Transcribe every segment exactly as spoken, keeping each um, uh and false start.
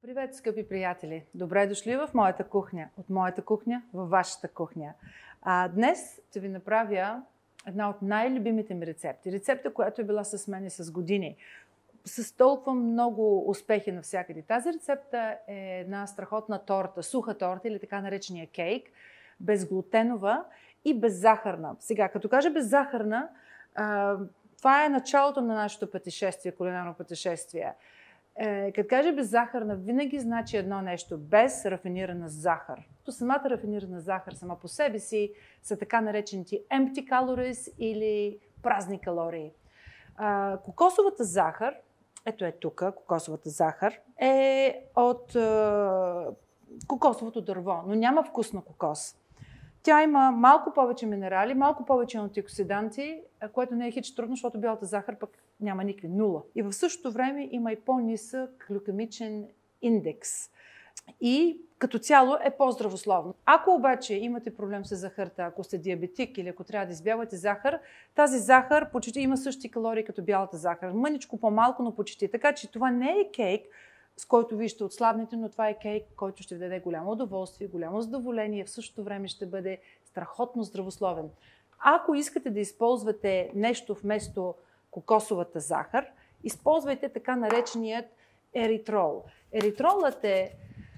Привет, скъпи приятели! Добре дошли в моята кухня. От моята кухня във вашата кухня. А, днес ще ви направя една от най-любимите ми рецепти. Рецепта, която е била с мен с години. С толкова много успехи навсякъде. Тази рецепта е една страхотна торта, суха торта или така наречения кейк, безглутенова и беззахарна. Сега, като кажа беззахарна, а, това е началото на нашето пътешествие, кулинарно пътешествие. Е, като кажа беззахарна, винаги значи едно нещо, без рафинирана захар. То самата рафинирана захар сама по себе си са така наречените empty calories или празни калории. А, кокосовата захар, ето е тук, кокосовата захар, е от а, кокосовото дърво, но няма вкус на кокос. Тя има малко повече минерали, малко повече антиоксиданти, което не е хич трудно, защото бялата захар пък няма никакви, нула. И в същото време има и по-нисък глюкемичен индекс. И като цяло е по-здравословно. Ако обаче имате проблем с захарта, ако сте диабетик или ако трябва да избягвате захар, тази захар почти има същи калории като бялата захар. Мъничко по-малко, но почти. Така че това не е кейк, с който вие ще отслабнете, но това е кейк, който ще ви даде голямо удоволствие, голямо задоволение, в същото време ще бъде страхотно здравословен. Ако искате да използвате нещо вместо кокосовата захар, използвайте така нареченият еритрол. Еритролът е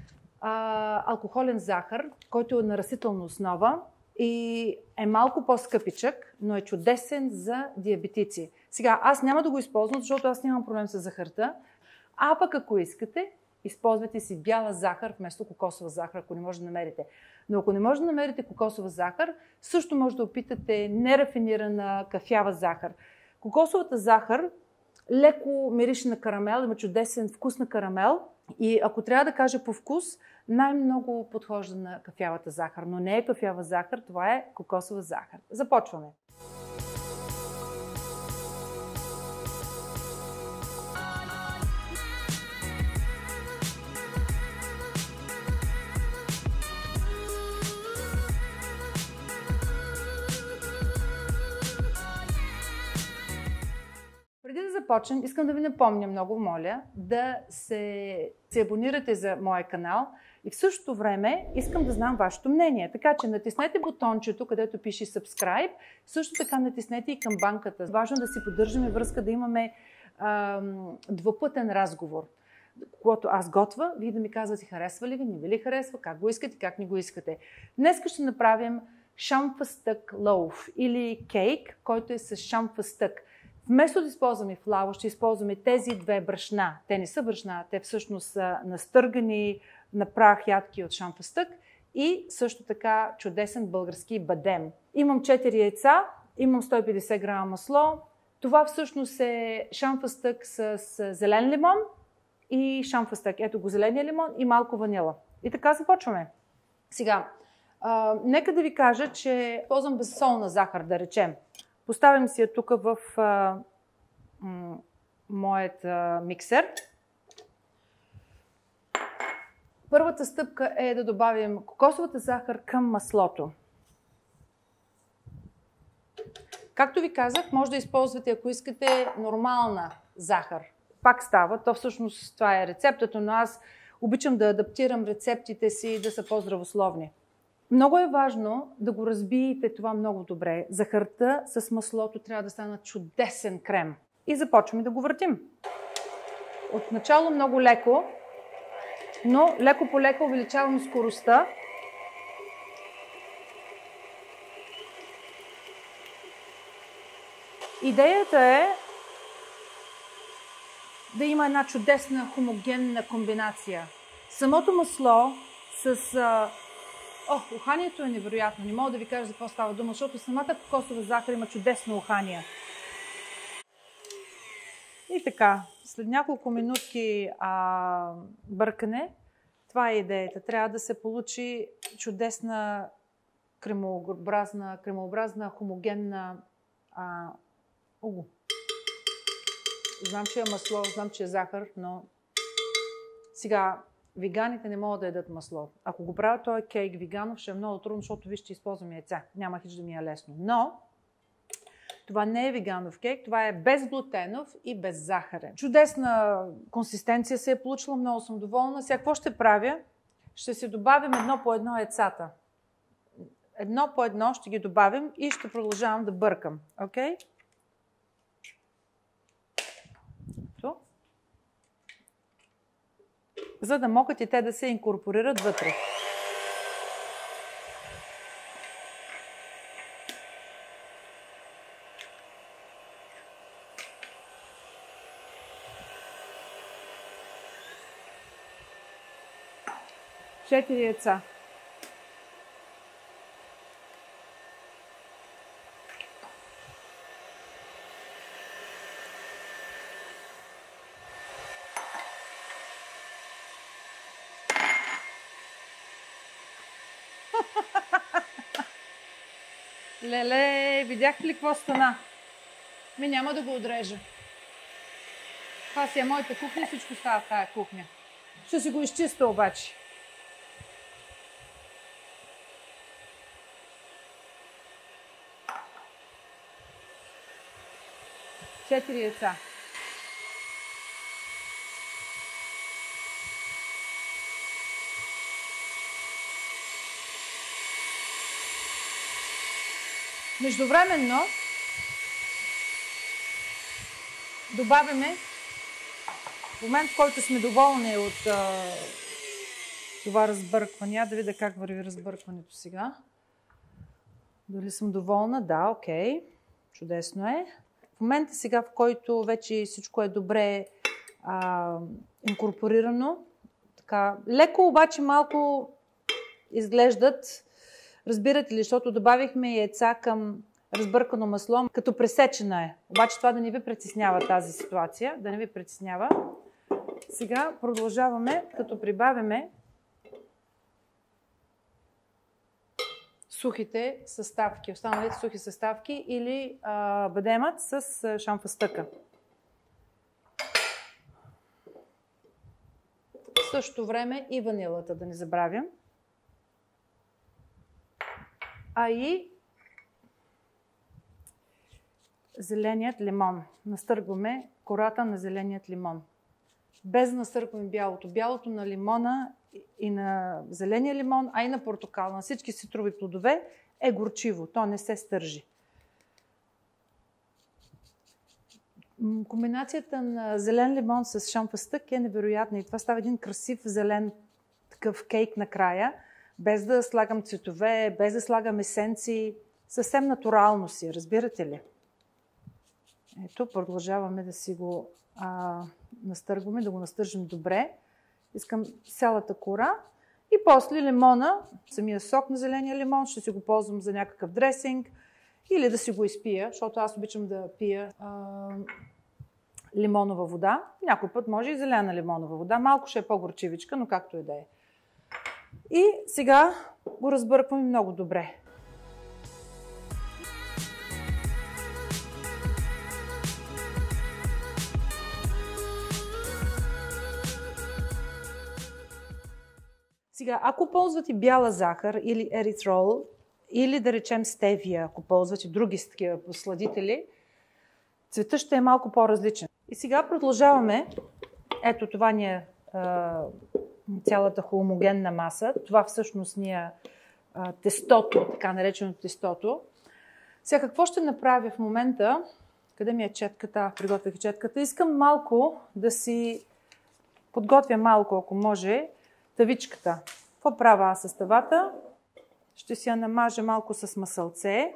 а, алкохолен захар, който е на растителна основа и е малко по-скъпичък, но е чудесен за диабетици. Сега, аз няма да го използвам, защото аз нямам проблем с захарта. А пък ако искате, използвайте си бяла захар вместо кокосова захар, ако не може да намерите. Но ако не може да намерите кокосова захар, също може да опитате нерафинирана кафява захар. Кокосовата захар леко мирише на карамел, има чудесен вкус на карамел и ако трябва да кажа по вкус, най-много подхожда на кафявата захар. Но не е кафява захар, това е кокосова захар. Започваме! Преди да започнем, искам да ви напомня, много моля, да се, се абонирате за моя канал и в същото време искам да знам вашето мнение. Така че натиснете бутончето, където пише subscribe, също така натиснете и камбанката. Важно да си поддържаме връзка, да имаме ам, двупътен разговор. Когато аз готва, вие да ми казвате харесва ли ви, не ви ли харесва, как го искате, как не го искате. Днес ще направим шамфъстък лоуф или кейк, който е с шамфъстък. Вместо да използваме флауа, ще използваме тези две брашна. Те не са брашна, те всъщност са настъргани на прах ядки от шамфъстък и също така чудесен български бадем. Имам четири яйца, имам сто и петдесет грама масло. Това всъщност е шамфъстък с зелен лимон и шамфъстък. Ето го зеления лимон и малко ванила. И така започваме. Сега, а, нека да ви кажа, че ползвам безсолна захар, да речем. Поставям си я тук в а, м, моят а, миксер. Първата стъпка е да добавим кокосовата захар към маслото. Както ви казах, може да използвате, ако искате, нормална захар. Пак става, то всъщност това е рецептата, но аз обичам да адаптирам рецептите си да са по-здравословни. Много е важно да го разбиете това много добре. Захарта с маслото трябва да стане чудесен крем. И започваме да го въртим. Отначало много леко, но леко по леко увеличавам скоростта. Идеята е да има една чудесна хомогенна комбинация. Самото масло с... О, уханието е невероятно. Не мога да ви кажа за какво става дума, защото самата кокосова захар има чудесно ухание. И така, след няколко минутки а, бъркане, това е идеята. Трябва да се получи чудесна кремообразна, кремообразна хомогенна... А, угу. Знам, че е масло, знам, че е захар, но сега... Веганите не могат да ядат масло. Ако го правя този кейк веганов, ще е много трудно, защото виж, че използвам яйца. Няма хич да ми е лесно. Но Това не е веганов кейк, това е безглутенов и беззахарен. Чудесна консистенция се е получила, много съм доволна. Сега какво ще правя? Ще си добавим едно по едно яйцата. Едно по едно ще ги добавим и ще продължавам да бъркам. Окей? Okay? За да могат и те да се инкорпорират вътре. Четири яйца. Леле, видяхте ли какво стана? Ми няма да го отрежа. Това си е моята кухня, всичко става в тая кухня. Ще си го изчиста обаче. Четири яйца. Междувременно добавяме, в момент, в който сме доволни от а, това разбъркване, да видя как върви разбъркването сега. Дали съм доволна? Да, окей. Чудесно е. В момента сега, в който вече всичко е добре а, инкорпорирано, така, леко обаче малко изглеждат, разбирате ли, защото добавихме яйца към разбъркано масло, като пресечена е. Обаче това да не ви притеснява тази ситуация, да не ви притеснява. Сега продължаваме, като прибавяме сухите съставки, останалите сухи съставки или а, бадемът с шамфастъка. В същото време и ванилата, да не забравям. А и зеленият лимон. Настъргваме кората на зеленият лимон. Без да настъргваме бялото. Бялото на лимона и на зеления лимон, а и на портокал, на всички ситрови плодове е горчиво. То не се стържи. Комбинацията на зелен лимон с шамфастък е невероятна и това става един красив зелен такъв кейк накрая, без да слагам цветове, без да слагам есенции. Съвсем натурално си, разбирате ли? Ето, продължаваме да си го а, настъргваме, да го настържим добре. Искам цялата кора. И после лимона, самия сок на зеления лимон, ще си го ползвам за някакъв дресинг или да си го изпия, защото аз обичам да пия а, лимонова вода. Някой път може и зелена лимонова вода. Малко ще е по-горчивичка, но както и да е. И сега го разбъркваме много добре. Сега, ако ползвате бяла захар или еритрол, или да речем стевия, ако ползвате други такива сладители, цветът ще е малко по-различен. И сега продължаваме. Ето това ни е а, цялата хомогенна маса. Това всъщност ни е а, тестото, така нареченото тестото. Сега какво ще направя в момента? Къде ми е четката? Приготвих четката. Искам малко да си подготвя малко, ако може, тавичката. Какво правя аз с тавата? Ще си я намажа малко с масълце.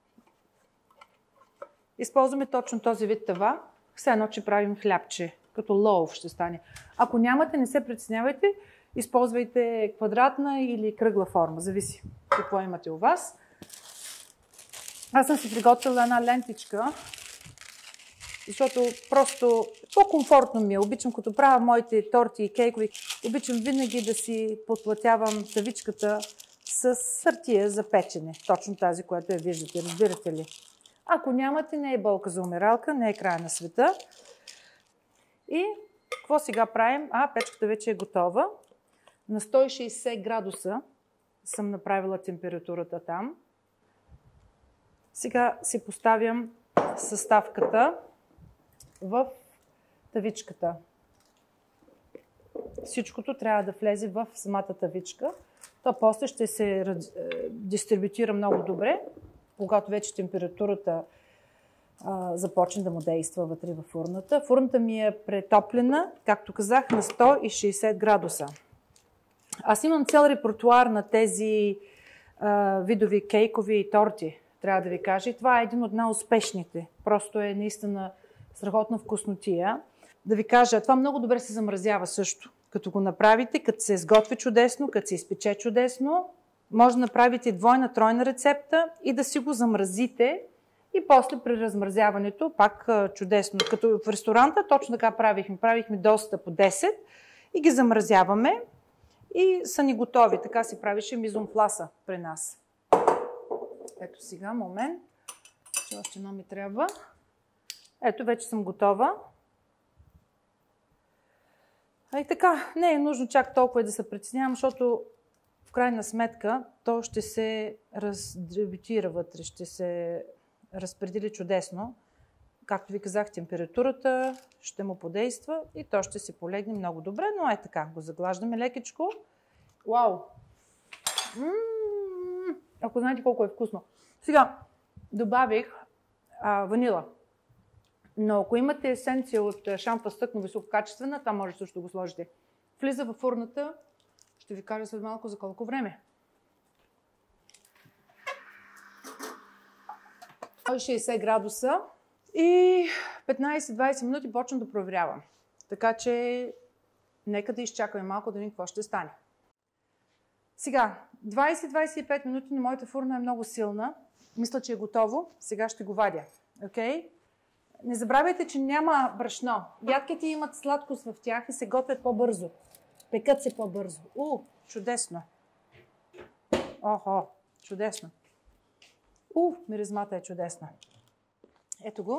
Използваме точно този вид тава. Все едно, че правим хлябче, като лоув ще стане. Ако нямате, не се притеснявайте. Използвайте квадратна или кръгла форма. Зависи какво имате у вас. Аз съм си приготвила една лентичка, защото просто по-комфортно ми е. Обичам, като правя моите торти и кейкови, обичам винаги да си подплатявам тавичката с хартия за печене. Точно тази, която я виждате. Разбирате ли? Ако нямате, не е болка за умиралка, не е края на света. И какво сега правим? А, печката вече е готова. На сто и шейсет градуса съм направила температурата там. Сега си поставям съставката в тавичката. Всичкото трябва да влезе в самата тавичка. То после ще се дистрибутира много добре, когато вече температурата а, започне да му действа вътре във фурната. Фурната ми е претоплена, както казах, на сто и шейсет градуса. Аз имам цял репертуар на тези а, видови кейкови и торти, трябва да ви кажа. И това е един от най-успешните. Просто е наистина страхотна вкуснотия. Да ви кажа, това много добре се замразява също. Като го направите, като се изготви чудесно, като се изпече чудесно, може да направите двойна, тройна рецепта и да си го замразите и после при размразяването пак чудесно. Като в ресторанта точно така правихме. Правихме доста по десет и ги замразяваме и са ни готови. Така се правише мизонфласа при нас. Ето сега, момент, че още едно ми трябва. Ето, вече съм готова. А и така, не е нужно чак толкова да се притеснявам, защото в крайна сметка то ще се раздебютира вътре, ще се разпредели чудесно. Както ви казах, температурата ще му подейства и то ще се полегне много добре, но е така, го заглаждаме лекичко. Вау! М-м-м! Ако знаете колко е вкусно. Сега добавих а, ванила. Но ако имате есенция от шампа стъкно висококачествена, там може също да го сложите. Влиза във фурната, ще ви кажа след малко за колко време. сто и шейсет градуса и петнайсет-двайсет минути почвам да проверявам. Така че нека да изчакаме малко да видим какво ще стане. Сега, двайсет-двайсет и пет минути на моята фурна е много силна. Мисля, че е готово. Сега ще го вадя. Okay? Не забравяйте, че няма брашно. Ядките имат сладкост в тях и се готвят по-бързо. Пекат се по-бързо. У, чудесно. Охо, чудесно. У, миризмата е чудесна. Ето го.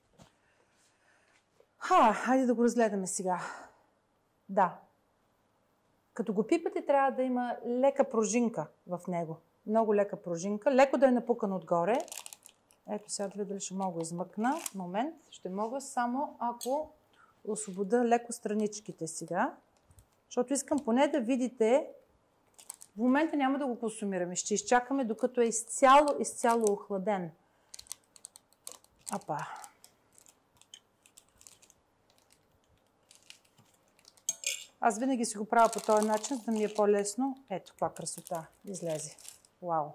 Ха, хайде да го разгледаме сега. Да. Като го пипате, трябва да има лека пружинка в него. Много лека пружинка. Леко да е напукан отгоре. Ето сега да видя дали ще мога измъкна. Момент. Ще мога само ако освобода леко страничките сега. Защото искам поне да видите. В момента няма да го консумираме. Ще изчакаме докато е изцяло, изцяло охладен. Апа. Аз винаги си го правя по този начин, за да ми е по-лесно. Ето каква красота излезе. Вау!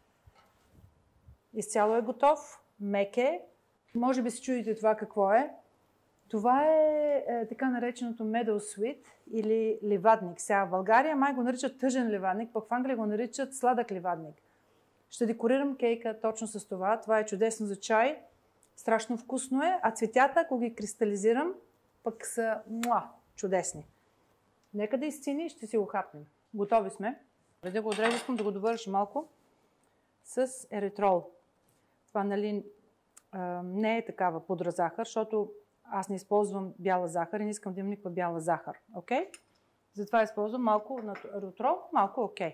Изцяло е готов, мек е. Може би си чудите това какво е. Това е, е така нареченото meadow sweet или ливадник. Сега в България май го наричат тъжен ливадник, пък в Англия го наричат сладък ливадник. Ще декорирам кейка точно с това. Това е чудесно за чай. Страшно вкусно е. А цветята, ако ги кристализирам, пък са муа, чудесни. Нека да изцени и ще си го хапнем. Готови сме. Преди да го отрежа, искам да го довърша малко с еритрол. Това, нали, не е такава пудра захар, защото аз не използвам бяла захар и не искам да имам никаква бяла захар. Okay? Затова използвам малко на еритрол, малко окей. Okay.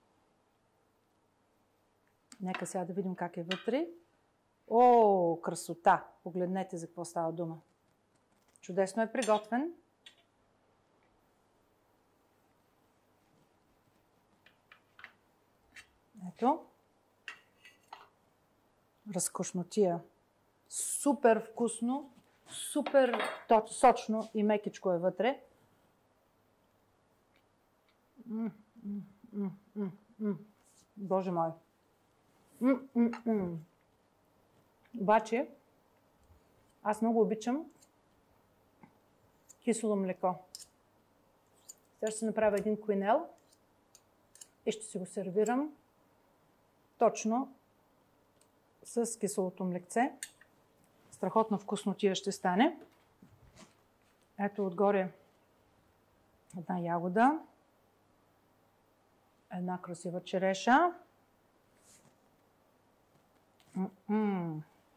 Нека сега да видим как е вътре. О, красота! Погледнете за какво става дума. Чудесно е приготвен. Ето. Разкошнотия. Супер вкусно, супер сочно и мекичко е вътре. М -м -м -м -м. Боже мой. М -м -м. Обаче, аз много обичам кисело млеко. Сега ще направя един куинел и ще си го сервирам точно с киселото млекце. Страхотно вкуснотия ще стане. Ето отгоре една ягода, една красива череша. М -м.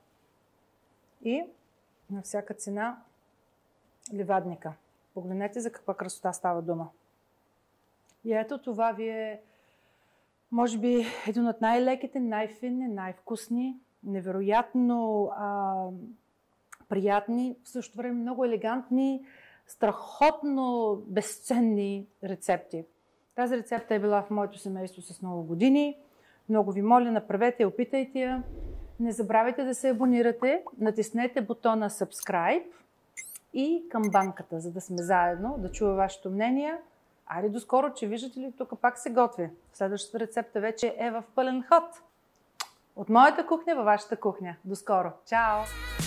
И на всяка цена ливадника. Погледнете за каква красота става дума. И ето това ви е, може би, един от най-леките, най-финни, най-вкусни невероятно а, приятни, в същото време много елегантни, страхотно безценни рецепти. Тази рецепта е била в моето семейство с много години. Много ви моля, направете я, опитайте я. Не забравяйте да се абонирате, натиснете бутона Subscribe и камбанката, за да сме заедно, да чуя вашето мнение. Айде до скоро, че виждате ли, тук пак се готви. Следващата рецепта вече е в пълен ход. От моята кухня във вашата кухня. До скоро. Чао!